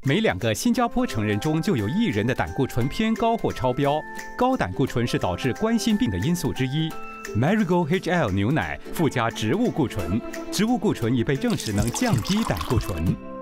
每2个新加坡成人中就有1人的胆固醇偏高或超标。高胆固醇是导致冠心病的因素之一。Marigold HL 牛奶附加植物固醇，植物固醇已被证实能降低胆固醇。